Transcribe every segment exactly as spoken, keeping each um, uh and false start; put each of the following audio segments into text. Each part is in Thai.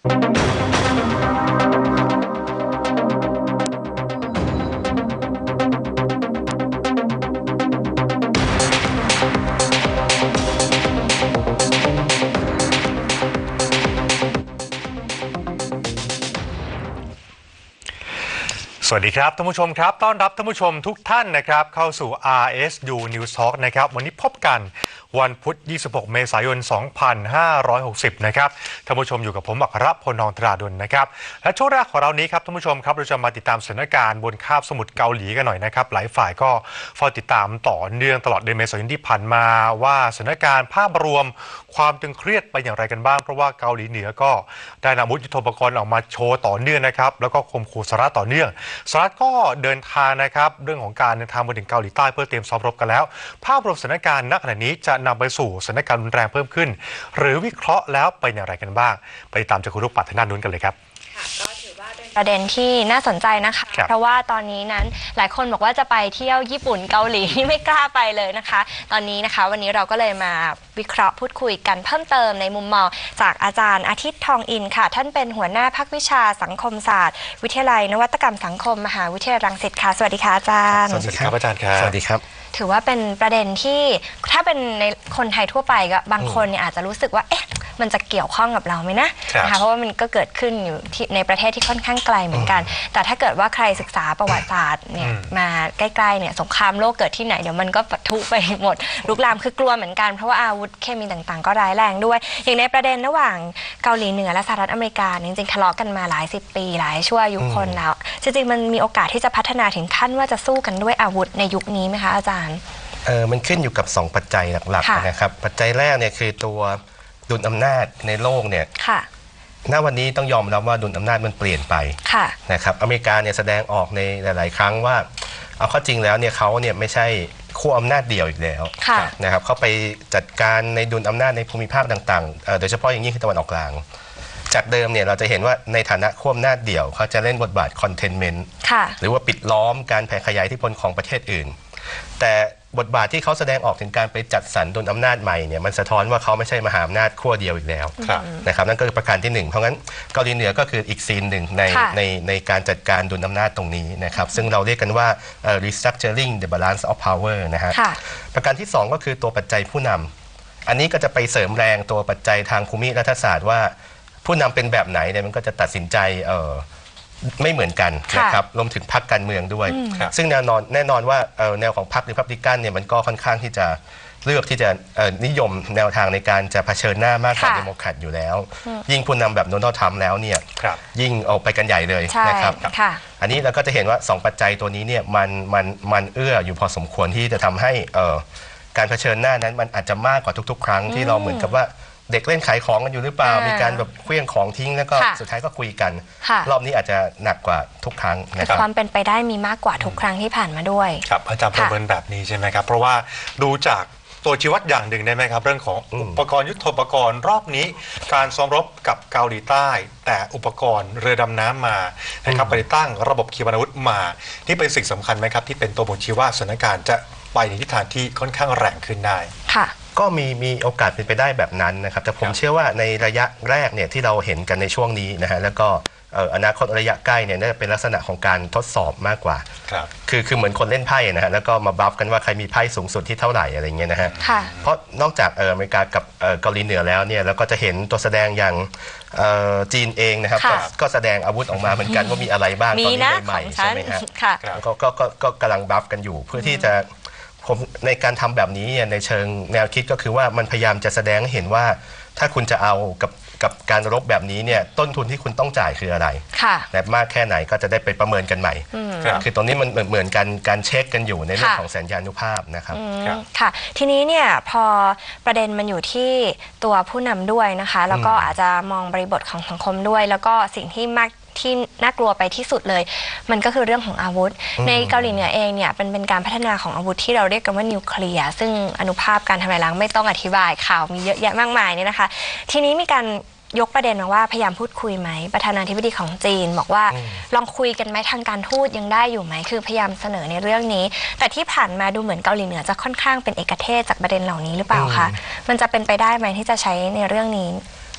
สวัสดีครับท่านผู้ชมครับต้อนรับท่านผู้ชมทุกท่านนะครับเข้าสู่ อาร์ เอส ยู News Talk นะครับวันนี้พบกันวันพุธยี่สิบหกเมษายนสองพันห้าร้อยหกสิบนะครับท่านผู้ชมอยู่กับผมอัครพล นองตราดลนะครับและช่วงแรกของเรานี้ครับท่านผู้ชมครับเราจะมาติดตามสถานการณ์บนคาบสมุทรเกาหลีกันหน่อยนะครับหลายฝ่ายก็เฝ้าติดตามต่อเนื่องตลอดเดือนเมษายนที่ผ่านมาว่าสถานการณ์ภาพรวมความตึงเครียดไปอย่างไรกันบ้างเพราะว่าเกาหลีเหนือก็ได้นำอาวุธยุทโธปกรณ์ออกมาโชว์ต่อเนื่องนะครับแล้วก็ข่มขู่สหรัฐต่อเนื่องสหรัฐก็เดินทางนะครับเรื่องของการเดินทางมาถึงเกาหลีใต้เพื่อเตรียมซ้อมรบกันแล้วภาพรวมสถานการณ์ณขณะนี้จะนำไปสู่สถานการณ์รุนแรงเพิ่มขึ้นหรือวิเคราะห์แล้วเป็นอย่างไรกันบ้างไปตามจากคุณลูกปัดทางด้านนู้นกันเลยครับก็ถือว่าเป็นประเด็นที่น่าสนใจนะคะเพราะว่าตอนนี้นั้นหลายคนบอกว่าจะไปเที่ยวญี่ปุ่นเกาหลีนี่ไม่กล้าไปเลยนะคะตอนนี้นะคะวันนี้เราก็เลยมาวิเคราะห์พูดคุยกันเพิ่มเติมในมุมมองจากอาจารย์อาทิตย์ทองอินค่ะท่านเป็นหัวหน้าภาควิชาสังคมศาสตร์วิทยาลัยนวัตกรรมสังคมมหาวิทยาลัยรังสิตค่ะสวัสดีค่ะอาจารย์สวัสดีครับอาจารย์ครับสวัสดีครับถือว่าเป็นประเด็นที่ถ้าเป็นในคนไทยทั่วไปก็บางคนเนี่ยอาจจะรู้สึกว่าเอ๊ะมันจะเกี่ยวข้องกับเราไหมนะนะคะเพราะว่ามันก็เกิดขึ้นอยู่ที่ในประเทศที่ค่อนข้างไกลเหมือนกันแต่ถ้าเกิดว่าใครศึกษาประวัติศาสตร์เนี่ยมาใกล้ๆเนี่ยสงครามโลกเกิดที่ไหนเดี๋ยวมันก็ปะทุไปหมดลุกลามคือกลัวเหมือนกันเพราะว่าอาวุธเคมีต่างๆก็ร้ายแรงด้วยอย่างในประเด็นระหว่างเกาหลีเหนือและสหรัฐอเมริกาจริงๆทะเลาะกันมาหลายสิบปีหลายชั่วอายุคนแล้วจริงๆมันมีโอกาสที่จะพัฒนาถึงขั้นว่าจะสู้กันด้วยอาวุธในยุคนี้ไหมคะอาจารย์เออมันขึ้นอยู่กับสองปัจจัยหลักๆนะครับปัจจัยแรกเนี่ยคือตัวดุลอำนาจในโลกเนี่ยณวันนี้ต้องยอมรับว่าดุลอำนาจมันเปลี่ยนไปนะครับอเมริกาเนี่ยแสดงออกในหลายๆครั้งว่าเอาข้อจริงแล้วเนี่ยเขาเนี่ยไม่ใช่ขั้วอำนาจเดี่ยวอีกแล้วนะครับเขาไปจัดการในดุลอำนาจในภูมิภาคต่างๆโดยเฉพาะอย่างยิ่งคือตะวันออกกลางจากเดิมเนี่ยเราจะเห็นว่าในฐานะขั้วอำนาจเดี่ยวเขาจะเล่นบทบาทคอนเทนเมนต์หรือว่าปิดล้อมการแผ่ขยายอิทธิพลของประเทศอื่นแต่บทบาทที่เขาแสดงออกถึงการไปจัดสรรดุลอำนาจใหม่เนี่ยมันสะท้อนว่าเขาไม่ใช่มหาอำนาจขั้วเดียวอีกแล้วนะครับนั่นก็คือประการที่หนึ่งเพราะงั้นเกาหลีเหนือก็คืออีกซีนหนึ่งในในในการจัดการดุลอำนาจตรงนี้นะครับซึ่งเราเรียกกันว่า restructuring the balance of power นะฮะประการที่สองก็คือตัวปัจจัยผู้นำอันนี้ก็จะไปเสริมแรงตัวปัจจัยทางภูมิรัฐศาสตร์ว่าผู้นำเป็นแบบไหนเนี่ยมันก็จะตัดสินใจเอ่อไม่เหมือนกันนะครับรวมถึงพรรคการเมืองด้วยซึ่งแน่นอนแน่นอนว่าแนวของพรรคริพับลิกันเนี่ยมันก็ค่อนข้างที่จะเลือกที่จะนิยมแนวทางในการจะเผชิญหน้ามากกว่าเดโมแครตอยู่แล้วยิ่งผู้นำแบบโดนัลด์ทรัมป์แล้วเนี่ยยิ่งออกไปกันใหญ่เลยนะครับอันนี้เราก็จะเห็นว่าสองปัจจัยตัวนี้เนี่ยมันมันมันเอื้ออยู่พอสมควรที่จะทำให้การเผชิญหน้านั้นมันอาจจะมากกว่าทุกๆครั้งที่เราเหมือนกับว่าเด็กเล่นขายของกันอยู่หรือเปล่ามีการแบบเคลื่องของทิ้งแล้วก็สุดท้ายก็คุยกันรอบนี้อาจจะหนักกว่าทุกครั้งนะครับความเป็นไปได้มีมากกว่าทุกครั้งที่ผ่านมาด้วยครับอาจารย์ประเมินแบบนี้ใช่ไหมครับเพราะว่าดูจากตัวชี้วัดอย่างหนึ่งได้ไหมครับเรื่องของอุปกรณ์ยุทโธปกรณ์รอบนี้การซ้อมรบกับเกาหลีใต้แต่อุปกรณ์เรือดำน้ำมานะครับไปตั้งระบบขีปนาวุธมานี่เป็นสิ่งสำคัญไหมครับที่เป็นตัวบ่งชี้ว่าสถานการณ์จะไปในทิศทางที่ค่อนข้างแรงขึ้นได้ค่ะก็มีมีโอกาสเป็นไปได้แบบนั้นนะครับแต่ผมเชื่อว่าในระยะแรกเนี่ยที่เราเห็นกันในช่วงนี้นะฮะแล้วก็อนาคตระยะใกล้เนี่ยน่าจะเป็นลักษณะของการทดสอบมากกว่าคือคือเหมือนคนเล่นไพ่นะฮะแล้วก็มาบัฟกันว่าใครมีไพ่สูงสุดที่เท่าไหร่อะไรเงี้ยนะฮะเพราะนอกจากอเมริกากับเกาหลีเหนือแล้วเนี่ยเราก็จะเห็นตัวแสดงอย่างจีนเองนะครับก็แสดงอาวุธออกมาเหมือนกันว่ามีอะไรบ้างตอนนี้ใหม่ๆใช่ไหมฮะก็ก็ก็กำลังบัฟกันอยู่เพื่อที่จะผมในการทำแบบนี้ในเชิงแนวคิดก็คือว่ามันพยายามจะแสดงให้เห็นว่าถ้าคุณจะเอากับกับการรบแบบนี้เนี่ยต้นทุนที่คุณต้องจ่ายคืออะไรและมากแค่ไหนก็จะได้ไปประเมินกันใหม่คือตรงนี้มันเหมือนกันการเช็คกันอยู่ในเรื่องของสัญญานุภาพนะครับค่ะทีนี้เนี่ยพอประเด็นมันอยู่ที่ตัวผู้นำด้วยนะคะแล้วก็อาจจะมองบริบทของสังคมด้วยแล้วก็สิ่งที่มากที่น่ากลัวไปที่สุดเลยมันก็คือเรื่องของอาวุธในเกาหลีเหนือเองเนี่ยเป็นเป็นการพัฒนาของอาวุธที่เราเรียกกันว่านิวเคลียร์ซึ่งอนุภาพการทำลายล้างไม่ต้องอธิบายข่าวมีเยอะแยะมากมายเนี่ยนะคะทีนี้มีการยกประเด็นมาว่าพยายามพูดคุยไหมประธานาธิบดีของจีนบอกว่าลองคุยกันไหมทางการทูตยังได้อยู่ไหมคือพยายามเสนอในเรื่องนี้แต่ที่ผ่านมาดูเหมือนเกาหลีเหนือจะค่อนข้างเป็นเอกเทศจากประเด็นเหล่านี้หรือเปล่าคะมันจะเป็นไปได้ไหมที่จะใช้ในเรื่องนี้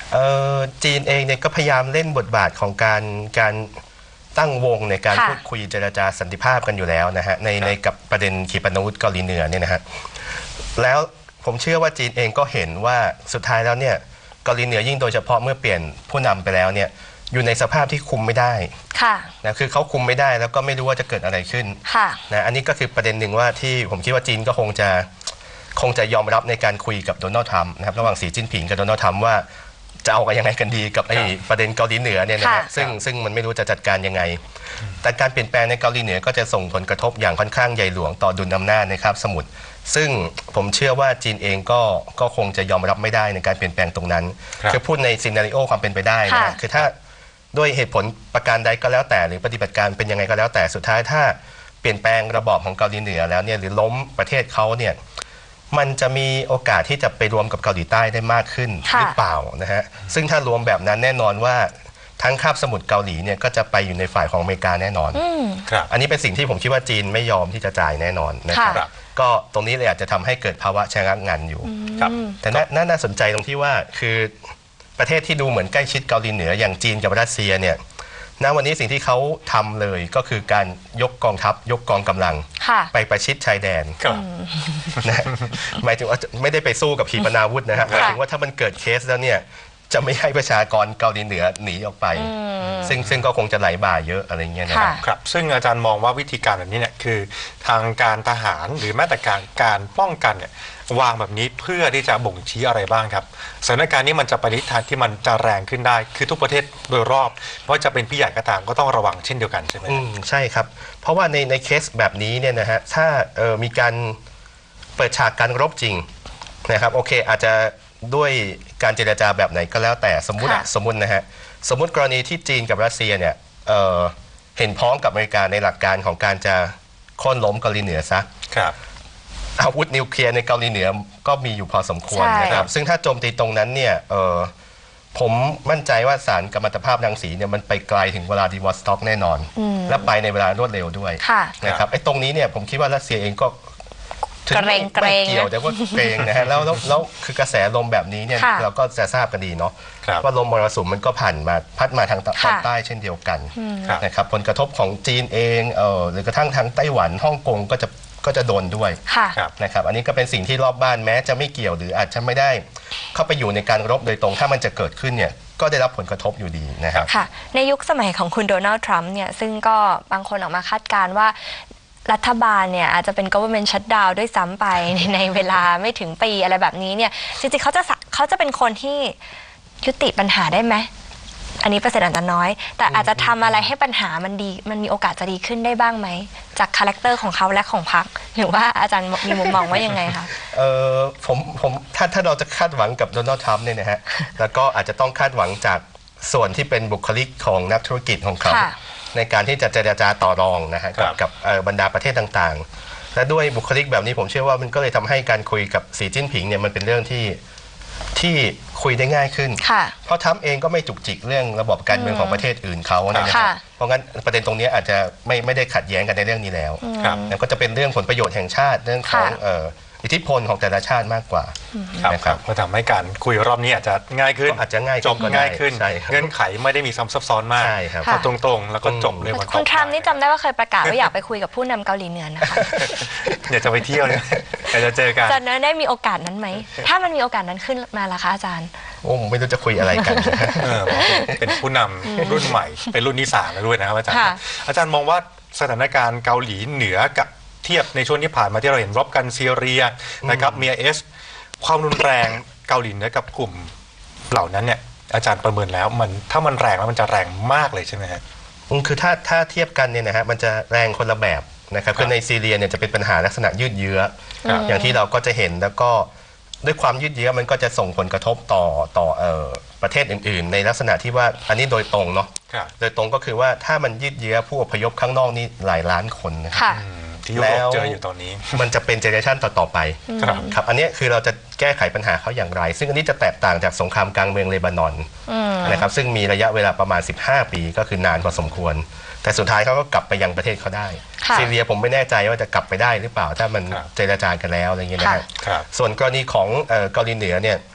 จีนเองเนี่ยก็พยายามเล่นบทบาทของการการตั้งวงในการพูดคุยเจรจาสันติภาพกันอยู่แล้วนะฮะในในกับประเด็นขีปนาวุธเกาหลีเหนือเนี่ยนะฮะแล้วผมเชื่อว่าจีนเองก็เห็นว่าสุดท้ายแล้วเนี่ยเกาหลีเหนือยิ่งโดยเฉพาะเมื่อเปลี่ยนผู้นำไปแล้วเนี่ยอยู่ในสภาพที่คุมไม่ได้นะคือเขาคุมไม่ได้แล้วก็ไม่รู้ว่าจะเกิดอะไรขึ้นนะอันนี้ก็คือประเด็นหนึ่งว่าที่ผมคิดว่าจีนก็คงจะคงจะยอมรับในการคุยกับโดนัลด์ทรัมป์นะครับระหว่างสีจิ้นผิงกับโดนัลด์ทรัมป์ว่าจะเอากันยังไงกันดีกับไอ้ประเด็นเกาหลีเหนือเนี่ยนะฮะซึ่งซึ่งมันไม่รู้จะจัดการยังไงแต่การเปลี่ยนแปลงในเกาหลีเหนือก็จะส่งผลกระทบอย่างค่อนข้างใหญ่หลวงต่อดุลอำนาจในคาบสมุทรซึ่งผมเชื่อว่าจีนเองก็ก็คงจะยอมรับไม่ได้ในการเปลี่ยนแปลงตรงนั้นคือพูดในซีนาริโอความเป็นไปได้นะคือถ้าด้วยเหตุผลประการใดก็แล้วแต่หรือปฏิบัติการเป็นยังไงก็แล้วแต่สุดท้ายถ้าเปลี่ยนแปลงระบอบของเกาหลีเหนือแล้วเนี่ยหรือล้มประเทศเขาเนี่ยมันจะมีโอกาสที่จะไปรวมกับเกาหลีใต้ได้มากขึ้นหรือเปล่านะฮะซึ่งถ้ารวมแบบนั้นแน่นอนว่าทั้งคาบสมุทรเกาหลีเนี่ยก็จะไปอยู่ในฝ่ายของอเมริกาแน่นอนอันนี้เป็นสิ่งที่ผมคิดว่าจีนไม่ยอมที่จะจ่ายแน่นอนนะครับก็ตรงนี้เลยอาจจะทำให้เกิดภาวะชะงักงันอยู่แต่น่าน่าสนใจตรงที่ว่าคือประเทศที่ดูเหมือนใกล้ชิดเกาหลีเหนืออย่างจีนกับรัสเซียเนี่ยณวันนี้สิ่งที่เขาทำเลยก็คือการยกกองทัพยกกองกำลังไปประชิดชายแดนนะหมายถึงว่าไม่ได้ไปสู้กับขีปนาวุธนะฮะหมายถึงว่าถ้ามันเกิดเคสแล้วเนี่ยจะไม่ให้ประชากรเกาหลีเหนือหนีออกไปซึ่งซึ่งก็คงจะไหลบ่าเยอะอะไรเงี้ยนะครับครับซึ่งอาจารย์มองว่าวิธีการแบบนี้เนี่ยคือทางการทหารหรือแม้แต่การการป้องกันเนี่ยวางแบบนี้เพื่อที่จะบ่งชี้อะไรบ้างครับสถานการณ์นี้มันจะไปในทิศทางที่มันจะแรงขึ้นได้คือทุกประเทศโดยรอบว่าจะเป็นพี่ใหญ่ก็ตามก็ต้องระวังเช่นเดียวกันใช่ไหมอืมใช่ครับเพราะว่าในในเคสแบบนี้เนี่ยนะฮะถ้าเออมีการเปิดฉากการรบจริงนะครับโอเคอาจจะด้วยการเจรจาแบบไหนก็แล้วแต่สมมุติสมมุตินะฮะสมมุติกรณีที่จีนกับรัสเซียเนี่ย เ, เห็นพ้องกับอเมริกาในหลักการของการจะโค่นล้มเกาหลีเหนือซะอาวุธนิวเคลียร์ในเกาหลีเหนือก็มีอยู่พอสมควรนะครับซึ่งถ้าโจมตีตรงนั้นเนี่ยผมมั่นใจว่าสารกัมมันตภาพรังสีเนี่ยมันไปไกลถึงเวลาดิวอสต็อกแน่นอนและไปในเวลารวดเร็วด้วยนะครับไอ้ตรงนี้เนี่ยผมคิดว่ารัสเซียเองก็เกรงเกรงเกี่ยวแต่ว่าเกรงนะฮะแล้วแล้วคือกระแสลมแบบนี้เนี่ยเราก็จะทราบกันดีเนาะว่าลมมรสุมมันก็ผ่านมาพัดมาทางตอนใต้เช่นเดียวกันนะครับผลกระทบของจีนเองเออหรือกระทั่งทางไต้หวันฮ่องกงก็จะก็จะโดนด้วยนะครับอันนี้ก็เป็นสิ่งที่รอบบ้านแม้จะไม่เกี่ยวหรืออาจจะไม่ได้เข้าไปอยู่ในการรบโดยตรงถ้ามันจะเกิดขึ้นเนี่ยก็ได้รับผลกระทบอยู่ดีนะครับค่ะในยุคสมัยของคุณโดนัลด์ทรัมป์เนี่ยซึ่งก็บางคนออกมาคาดการณ์ว่ารัฐบาลเนี่ยอาจจะเป็น government shutdown ด้วยซ้ำไปในเวลาไม่ถึงปีอะไรแบบนี้เนี่ยจริงๆเขาจะเขาจะเป็นคนที่ยุติปัญหาได้ไหมอันนี้เปอร์เซ็นต์อาจจะน้อยแต่อาจจะทำอะไรให้ปัญหามันดีมันมีโอกาสจะดีขึ้นได้บ้างไหมจากคาแรคเตอร์ของเขาและของพรรคหรือว่าอาจารย์มีมุมมองว่ายังไงคะเออผมผมถ้าถ้าเราจะคาดหวังกับโดนัลด์ทรัมป์เนี่ยนะฮะแล้วก็อาจจะต้องคาดหวังจากส่วนที่เป็นบุคลิกของนักธุรกิจของเขาในการที่จะเจรจาต่อรองนะฮะกับกับบรรดาประเทศต่างๆและด้วยบุคลิกแบบนี้ผมเชื่อว่ามันก็เลยทำให้การคุยกับสีจิ้นผิงเนี่ยมันเป็นเรื่องที่ที่คุยได้ง่ายขึ้นเพราะทรัมป์เองก็ไม่จุกจิกเรื่องระบบการเมืองของประเทศอื่นเขาเนี่ยนะครับเพราะงั้นประเด็นตรงนี้อาจจะไม่ไม่ได้ขัดแย้งกันในเรื่องนี้แล้วแล้วก็จะเป็นเรื่องผลประโยชน์แห่งชาติเรื่องของอิทธิพลของแต่ละชาติมากกว่านะครับก็ทำให้การคุยรอบนี้อาจจะง่ายขึ้นอาจจะง่ายจบง่ายขึ้นเงื่อนไขไม่ได้มีซ้ำซับซ้อนมากตรงๆแล้วก็จบเลยวันคุณทรัมป์นี่จำได้ว่าเคยประกาศว่าอยากไปคุยกับผู้นำเกาหลีเหนือนะคะอยากจะไปเที่ยวเนี่ยอยากจะเจอกันจะได้มีโอกาสนั้นไหมถ้ามันมีโอกาสนั้นขึ้นมาล่ะคะอาจารย์โอ้ไม่รู้จะคุยอะไรกันเป็นผู้นำรุ่นใหม่เป็นรุ่นที่สามแล้วด้วยนะครับอาจารย์อาจารย์มองว่าสถานการณ์เกาหลีเหนือกับเทียบในช่วงที่ผ่านมาที่เราเห็นรบกันซีเรียนะครับมี ไอ เอส ความรุนแรงเกาหลีเหนือกับกลุ่มเหล่านั้นเนี่ยอาจารย์ประเมินแล้วมันถ้ามันแรงแล้วมันจะแรงมากเลยใช่ไหมครับคือถ้าถ้าเทียบกันเนี่ยนะฮะมันจะแรงคนละแบบนะครับคือในซีเรียเนี่ยจะเป็นปัญหาลักษณะยืดเยื้ออย่างที่เราก็จะเห็นแล้วก็ด้วยความยืดเยื้อมันก็จะส่งผลกระทบต่อต่อเอ่อประเทศอื่นๆในลักษณะที่ว่าอันนี้โดยตรงเนาะโดยตรงก็คือว่าถ้ามันยืดเยื้อผู้อพยพข้างนอกนี่หลายล้านคนนะครับแล้วเจออยู่ตอนนี้มันจะเป็นเจเนอเรชันต่อๆไปครับอันนี้คือเราจะแก้ไขปัญหาเขาอย่างไรซึ่งอันนี้จะแตกต่างจากสงครามกลางเมืองเลบานอนนะครับซึ่งมีระยะเวลาประมาณสิบห้าปีก็คือนานพอสมควรแต่สุดท้ายเขาก็กลับไปยังประเทศเขาได้ซีเรียผมไม่แน่ใจว่าจะกลับไปได้หรือเปล่าถ้ามันเจรจากันแล้วอะไรเงี้ยนะครับส่วนกรณีของเกาหลีเหนือเนี่ย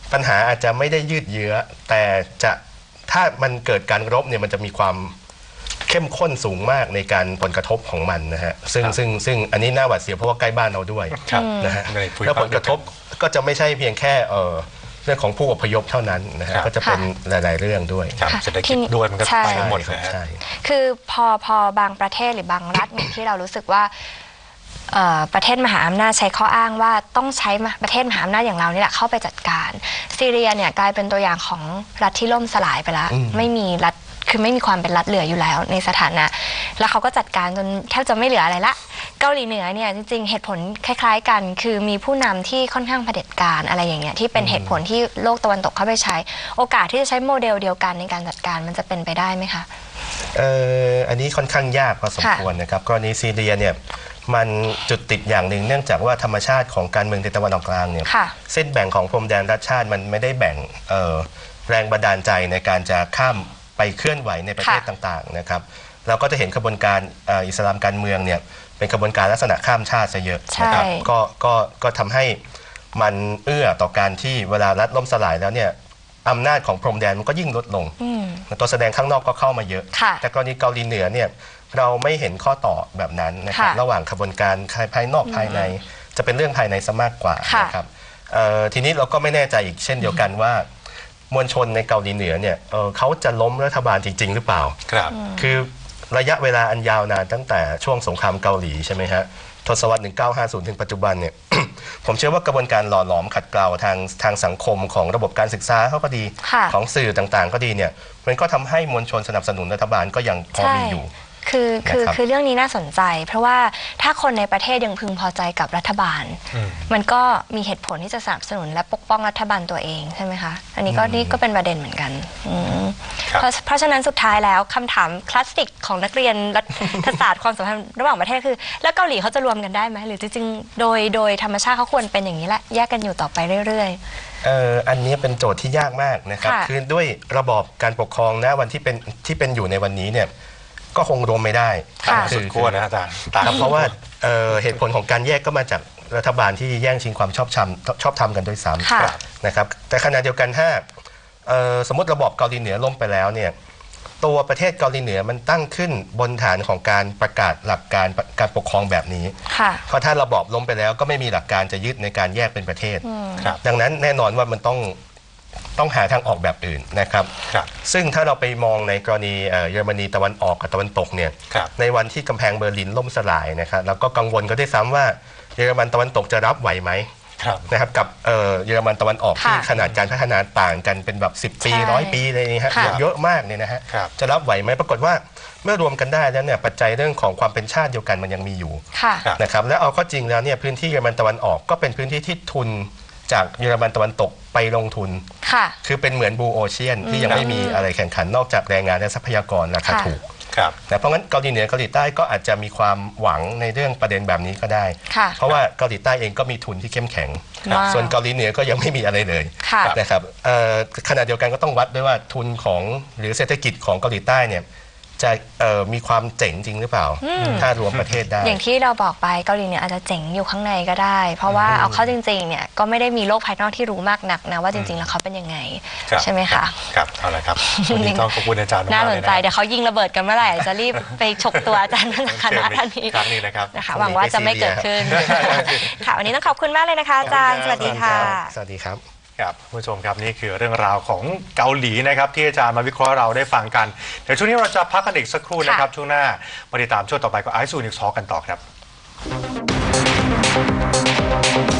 ปัญหาอาจจะไม่ได้ยืดเยื้อแต่จะถ้ามันเกิดการรบเนี่ยมันจะมีความเข้มข้นสูงมากในการผลกระทบของมันนะฮะซึ่งซึ่งซึ่งอันนี้น่าหวาดเสียวเพราะว่าใกล้บ้านเราด้วยนะฮะแล้วผลกระทบก็จะไม่ใช่เพียงแค่เออเรื่องของผู้อพยพเท่านั้นนะฮะก็จะเป็นหลายๆเรื่องด้วยเศรษฐกิจด้วยมันก็ไปหมดเลยคือพอพอบางประเทศหรือบางรัฐเนี่ยที่เรารู้สึกว่าประเทศมหาอำนาจใช้ข้ออ้างว่าต้องใช้ประเทศมหาอำนาจอย่างเรานี่แหละเข้าไปจัดการซีเรียเนี่ยกลายเป็นตัวอย่างของรัฐที่ล่มสลายไปแล้วไม่มีรัฐคือไม่มีความเป็นรัฐเหลืออยู่แล้วในสถานะแล้วเขาก็จัดการจนแทบจะไม่เหลืออะไรละเกาหลีเหนือเนี่ยจริงๆเหตุผลคล้ายๆกันคือมีผู้นำที่ค่อนข้างเผด็จการอะไรอย่างเงี้ยที่เป็นเหตุผลที่โลกตะวันตกเข้าไปใช้โอกาสที่จะใช้โมเดลเดียวกันในการจัดการมันจะเป็นไปได้ไหมคะเอ่ออันนี้ค่อนข้างยากพอสมควรนะครับกรณีซีเรียเนี่ยมันจุดติดอย่างหนึ่งเนื่องจากว่าธรรมชาติของการเมืองในตะวันออกกลางเนี่ยเส้นแบ่งของพรมแดนรัฐชาติมันไม่ได้แบ่งแรงบันดาลใจในการจะข้ามไปเคลื่อนไหวในประเทศต่างๆนะครับเราก็จะเห็นกระบวนการอิสลามการเมืองเนี่ยเป็นกระบวนการลักษณะข้ามชาติซะเยอะนะครับก็ก็ก็ทำให้มันเอื้อต่อการที่เวลารัฐล่มสลายแล้วเนี่ยอำนาจของพรมแดนมันก็ยิ่งลดลงตัวแสดงข้างนอกก็เข้ามาเยอะแต่กรณีเกาหลีเหนือเนี่ยเราไม่เห็นข้อต่อแบบนั้นนะครับระหว่างกระบวนการภายนอกภายในจะเป็นเรื่องภายในซะมากกว่านะครับทีนี้เราก็ไม่แน่ใจอีกเช่นเดียวกันว่ามวลชนในเกาหลีเหนือเนี่ย เ, เขาจะล้มรัฐบาลจริงๆหรือเปล่าครับคือระยะเวลาอันยาวนานตั้งแต่ช่วงสงครามเกาหลีใช่ไหมฮะทศวรรษหนึ่งเก้าห้าศูนย์ถึงปัจจุบันเนี่ย ผมเชื่อว่ากระบวนการหล่อหลอมขัดเกลาทางทางสังคมของระบบการศึกษาเขาก็ดีของสื่อต่างๆก็ดีเนี่ยมันก็ทำให้มวลชนสนับสนุนรัฐบาลก็ยังพอมีอยู่คือคือคือเรื่องนี้น่าสนใจเพราะว่าถ้าคนในประเทศยังพึงพอใจกับรัฐบาลมันก็มีเหตุผลที่จะสนับสนุนและปกป้องรัฐบาลตัวเองใช่ไหมคะอันนี้ก็นี่ก็เป็นประเด็นเหมือนกันเพราะเพราะฉะนั้นสุดท้ายแล้วคำถามคลาสสิกของนักเรียนรัฐศาสตร์ความสัมพันธ์ระหว่างประเทศคือแล้วเกาหลีเขาจะรวมกันได้ไหมหรือจริงๆโดยโดยธรรมชาติเขาควรเป็นอย่างนี้แหละแยกกันอยู่ต่อไปเรื่อยๆเอ่ออันนี้เป็นโจทย์ที่ยากมากนะครับคือด้วยระบอบการปกครองนะวันที่เป็นที่เป็นอยู่ในวันนี้เนี่ยก็คงรวมไม่ได้สุดขั้วนะอาจารย์เพราะว่าเหตุผลของการแยกก็มาจากรัฐบาลที่แย่งชิงความชอบธรรมชอบธรรมกันโดยซ้ำนะครับแต่ขณะเดียวกันถ้าสมมติระบอบเกาหลีเหนือล่มไปแล้วเนี่ยตัวประเทศเกาหลีเหนือมันตั้งขึ้นบนฐานของการประกาศหลักการการปกครองแบบนี้เพราะถ้าระบอบล้มไปแล้วก็ไม่มีหลักการจะยึดในการแยกเป็นประเทศดังนั้นแน่นอนว่ามันต้องต้องหาทางออกแบบอื่นนะครับซึ่งถ้าเราไปมองในกรณีเยอรมนีตะวันออกกับตะวันตกเนี่ยในวันที่กำแพงเบอร์ลินล่มสลายนะครับแล้วก็กังวลก็ได้ซ้ำว่าเยอรมันตะวันตกจะรับไหวไหมนะครับกับเยอรมันตะวันออกที่ขนาดการพัฒนาต่างกันเป็นแบบสิบปีร้อยปีเลยนะฮะเยอะมากเนี่ยนะฮะจะรับไหวไหมปรากฏว่าเมื่อรวมกันได้แล้วเนี่ยปัจจัยเรื่องของความเป็นชาติเดียวกันมันยังมีอยู่นะครับและเอาข้อจริงแล้วเนี่ยพื้นที่เยอรมันตะวันออกก็เป็นพื้นที่ที่ทุนจากเยอรมันตะวันตกไปลงทุนคือเป็นเหมือนบูโอเชียนที่ยังไม่มีอะไรแข่งขันนอกจากแรงงานและทรัพยากรราคาถูกแต่เพราะงั้นเกาหลีเหนือเกาหลีใต้ก็อาจจะมีความหวังในเรื่องประเด็นแบบนี้ก็ได้เพราะว่าเกาหลีใต้เองก็มีทุนที่เข้มแข็งส่วนเกาหลีเหนือก็ยังไม่มีอะไรเลยนะครับขณะเดียวกันก็ต้องวัดด้วยว่าทุนของหรือเศรษฐกิจของเกาหลีใต้เนี่ยจะมีความเจ๋งจริงหรือเปล่าถ้ารวมประเทศได้อย่างที่เราบอกไปเกาหลีเหนืออาจจะเจ๋งอยู่ข้างในก็ได้เพราะว่าเอาเข้าจริงๆเนี่ยก็ไม่ได้มีโลกภายนอกที่รู้มากนักนะว่าจริงๆแล้วเขาเป็นยังไงใช่ไหมคะครับเอาละครับวันนี้ต้องขอบคุณอาจารย์มากเลยนะน่าสนใจเดี๋ยวเขายิงระเบิดกันเมื่อไหร่จะรีบไปฉกตัวอาจารย์ทั้งคณะท่านนี้ครั้งนี้นะครับหวังว่าจะไม่เกิดขึ้นค่ะวันนี้ต้องขอบคุณมากเลยนะคะอาจารย์สวัสดีค่ะสวัสดีครับครับผู้ชมครับนี่คือเรื่องราวของเกาหลีนะครับที่อาจารย์มาวิเคราะห์เราได้ฟังกันเดี๋ยวช่วงนี้เราจะพักกันอีกสักครู่นะครับช่วงหน้ามาติดตามช่วงต่อไปกับไอซ์ซูนิวส์ทอล์กกันต่อครับ